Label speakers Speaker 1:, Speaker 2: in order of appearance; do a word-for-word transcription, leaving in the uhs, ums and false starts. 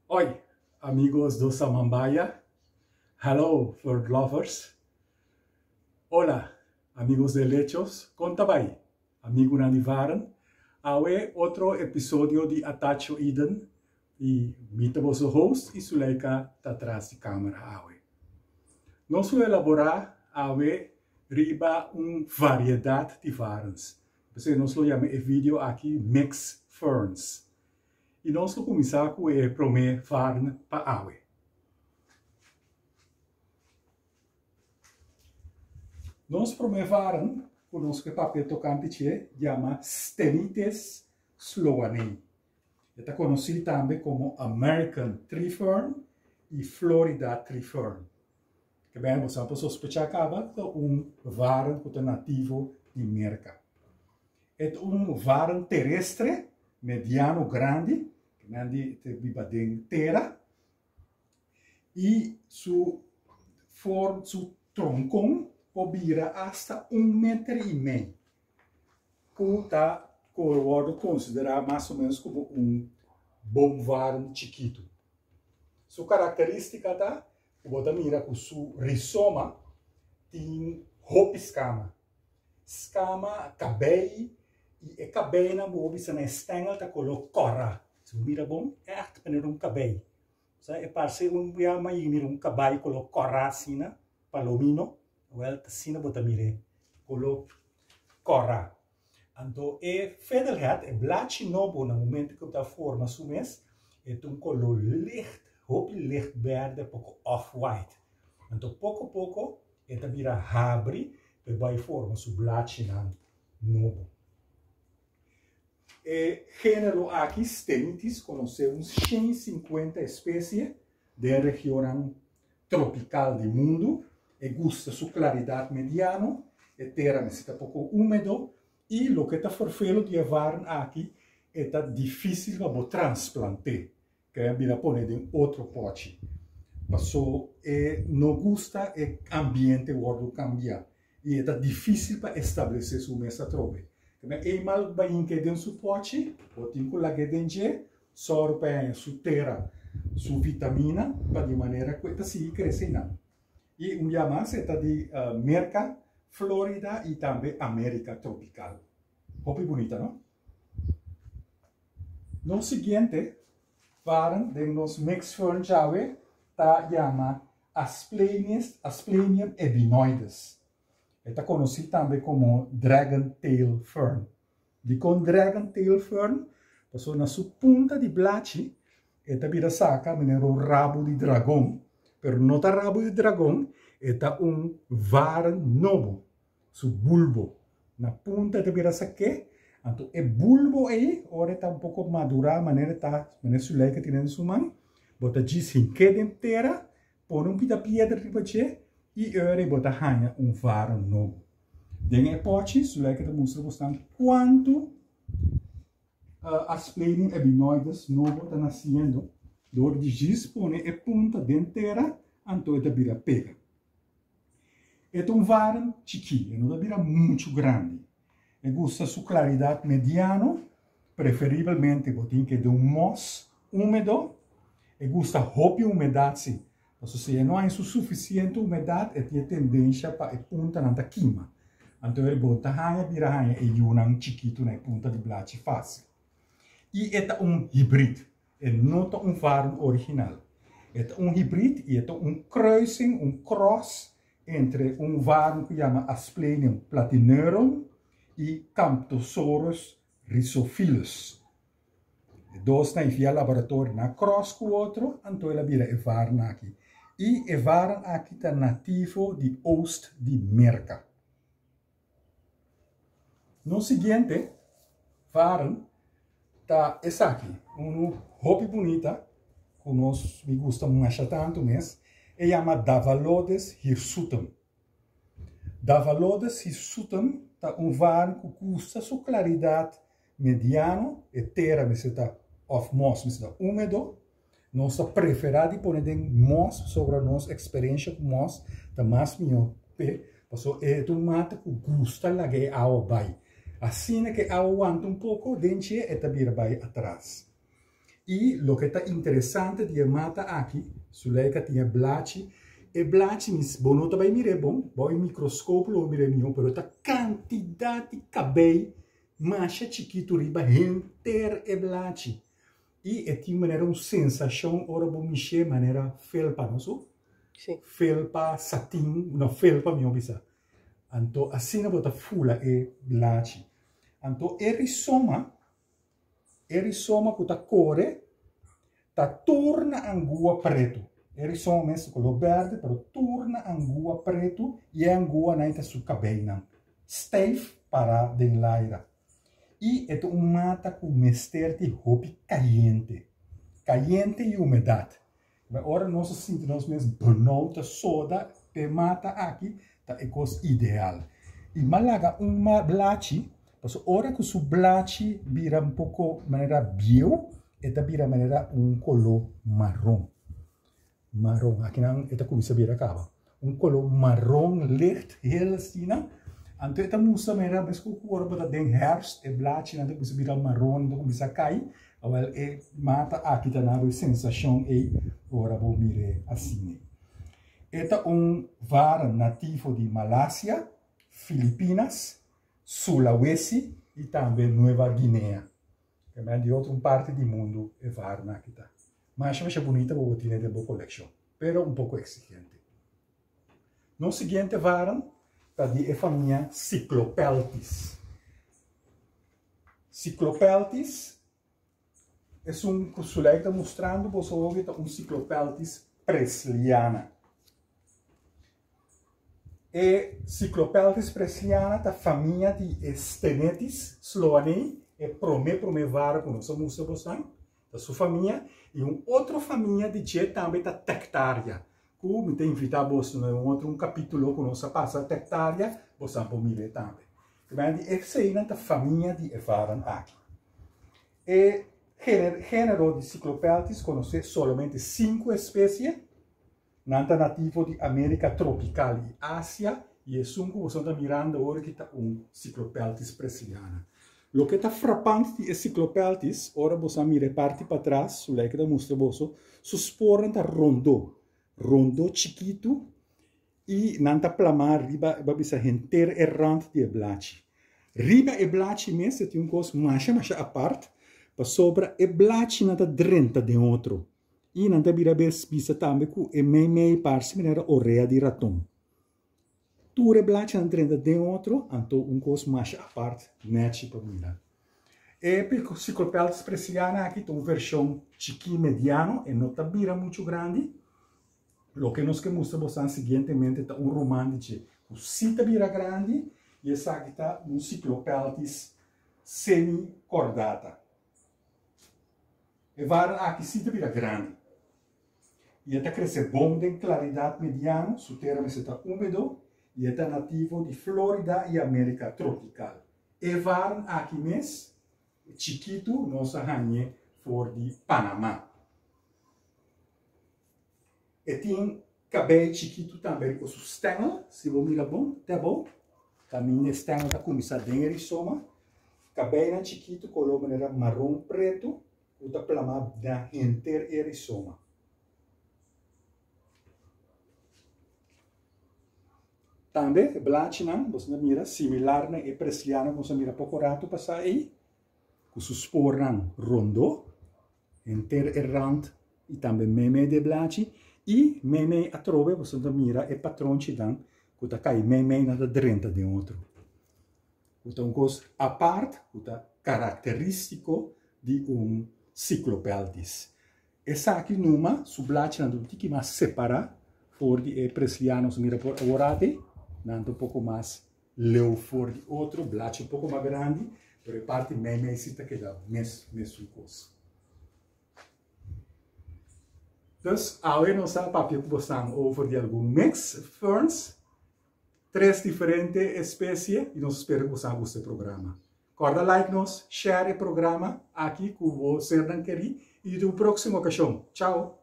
Speaker 1: Oi, amigos do Samambaia. Hello, bird lovers. Hola, amigos de lechos. Contabay, amigo Nanivaran. Awe otro episodio de Atacho Eden. E mita vos host e Suleika tá atrás de câmera awe. Nós vamos elaborar awe riba uma variedade de varens. Você nós lo chama e vídeo aqui Mix Ferns. E nós vamos começar com o primeiro varn para awe. Nós primeiro varn, com nosso papel tocante che, chama Stenites sloanei. Está conhecido também como American Tree Fern e Florida Tree Fern. Que bem, você pode sospechar que é um varn que é nativo de América. É um varn terrestre, mediano grande, que vive dentro da terra, e seu forma, seu tronco pode ir até um metro e meio. Que está considerado mais ou menos como um bom varn chiquito. Sua característica está, você mira que seu rizoma tem roupa escama. Escama, cabelo, e o cabelo na boa, se na estengel está com corra. Se você mira bom, é para um cabelo. É para ser um dia mais um cabelo com corra assim, palomino, ou ela assim, você mira com corra. Então, é fedelheid, é blaadje nobo no momento que está forma sumes, é um color licht, hoop licht verde, pouco off-white. Então, pouco a pouco, é vira abre, e vai forma su blaadje nobo. É gênero aqui, Stenites, conhecemos cento e cinquenta espécies da região tropical do mundo, e gusta sua claridade mediana, é terra necessita pouco úmido. E o que está forfelo de varn aqui é difícil para transplantar, que é para pôr em outro pote. Passou e não gusta o ambiente quando cambia e é difícil para estabelecer sua mesa trobe. É mal para que dentro do pote, ou tem que lá dentro, só para sua terra, sua vitamina, para de maneira que está se crescendo. E um dia mais é de uh, América, Florida e também América tropical. Hope bonita, não? No seguinte, varem de nos mix fern jawe, tá chama Asplenium, Asplenium ebinoides. Está conhecido também como Dragon Tail Fern. De com Dragon Tail Fern, passou na sua punta de blachi, eta vira saca, menero rabo de dragão. Pero não tá rabo de dragão, eta um varem novo. Su bulbo. Na punta de vira saque, então o bulbo aí, ora está um pouco madura, maneira tá, maneira sulei que tem em sua mão, bota diz hinque de terra, põe um pita pedra de bache e ora bota hanha um varem novo. Dengue pote, sulei que te mostra bastante quanto uh, Asplenium ebinoides novo está nascendo, dor de giz põe a punta de terra, então ele vira pega. É um varem chiquinho, não vira muito grande. E gusta sua claridade mediana, preferivelmente tem que de um moss úmido, e gusta roupa umidade. Ou seja, não há suficiente umidade, e tem tendência para a punta não queima. Então ele bota hanha, vira hanha, e um chiquito na punta de blache fácil. E é um híbrido, e não é um varem original. É um híbrido, e é um crossing, um cross, entre um varem que chama Asplenium platinerum e Camptosaurus rhizophilus. Dois na via laboratório na cross com o outro, então ela vira o varem aqui. E o varem aqui está nativo de Oost de América. No seguinte, varem está esse aqui, uma roupa bonita, que nós me gusta muito tanto mesmo. E chama Davalodes hirsutum. Davalodes hirsutum é um varem que custa sua claridade mediana, e terra está off moss, está úmido. Nossa preferida de pôr em moss sobre a nossa experiência com moss, está mais melhor. Porque é um mato que gusta lá que a água vai. Assim que a água aguenta um pouco, dentro é tabira vai atrás. E lo que está interessante de mata aqui, suleika tinha blachi, e blachi mis bonota vai mire bom, bom microscópio lo mire mio, pero tá quantidade de cabelo, macha chiquito riba, enter e blachi. E é tinha maneira uma sensação, ora bom mexer, maneira felpa, não so?
Speaker 2: Sim.
Speaker 1: Felpa, satin, não felpa mio bisa. Anto assim na bota fula e blachi. Anto e risoma, e risoma com a core, ta torna angua preto. E risoma messo color verde, però torna angua preto e angua naita su cabena. Stijf para den laira. E é um mata com mester de hobby caliente. Caliente e umidade. Mas ora nós sentimos mesmo benauta soda, e mata aqui, tá é coisa ideal. E malaga uma blachi, mas ora que o blachi vira um pouco maneira bio, eta vira maneira um color marrom. Marrom, aqui não, eta começa a virar acaba. Um color marrom licht, heel stina. Anto eta musa maneira, mas que o corpo da den herfst, e blachi não começa a virar marrom, não começa a cair. Awal e mata aqui tá na sensação e ora vou mire assim. Eta um var nativo de Malásia, Filipinas, Sulawesi e também Nova Guiné. Que é de outra parte do mundo é var na aqui tá. Mas acho bonita vou ter de boa coleção, pero um pouco exigente. No seguinte var tá de família Cyclopeltis. Cyclopeltis é um costuleiro que está mostrando você um Cyclopeltis presliana. E Cyclopeltis presliana da família de Stenetis sloanei é prome prome vara com nossa música você da sua família e uma outra família de jet também da Tectaria. Como te invitar você em um outro um capítulo com nossa passa Tectaria você pode mirar também. Então essa é a família de Evaran aqui. E gênero de Cyclopeltis conhece somente cinco espécies, nanta nativo de América tropical e Ásia, e é cinco você está mirando agora que está um Cyclopeltis presliana. O que está frappante de Cyclopeltis, ora você mira parte para trás, o que está mostrando você, sus sporen está rondo, rondo chiquito, e nanta plamar riba, bisa enter errante de blachi. Riba e blachi mesmo tem um coisa mais mais a parte, para sobra e blachi nata drenta de outro. E nanta bira bisa também com e mei mei parsi minera oreia de raton. Ture blachi nata drenta de outro, anto um coisa mais a parte, nete para mirar. E per Cyclopeltis presliana aqui tem uma versão chiqui mediano e não tá bira muito grande. Lo que nos que mostra bastante seguintemente é um romano de o cita bira grande e essa aqui está um Cyclopeltis semi-cordata. E vai aqui cita bira grande. E está crescer bom de claridade mediana, o terreno está úmido e está nativo de Flórida e América tropical. E vai aqui mesmo, chiquito, nossa rainha for de Panamá. E tem cabelo chiquito também com o stengel, se você mira bom, tá bom? Também o stengel está começando a dengar soma. Cabelo chiquito, color maneira marrom preto, o está plamado na enter erisoma. Também, blachinam, você mira similar na e presliana, você mira pouco rato passar aí, com os sporan rondo, enter errant, e também meme de blachi. E meme a trove, você mira e patrão ci dan, que tá cai meme na drenta de outro. Que um coisa a parte, que tá característico de um Cyclopeltis. Essa aqui numa, sublache na do que mais separa, for de preslianos mira por orate, nanto um pouco mais leu for de outro, blache um pouco mais grande, pero a parte meme cita que dá mesmo coisa. Dus, agora nós vamos papel que você over de algum mix ferns, três diferentes espécies, e nós esperamos que você goste do programa. Corda like nos, share o programa aqui com você, e até o próximo ocasião. Tchau!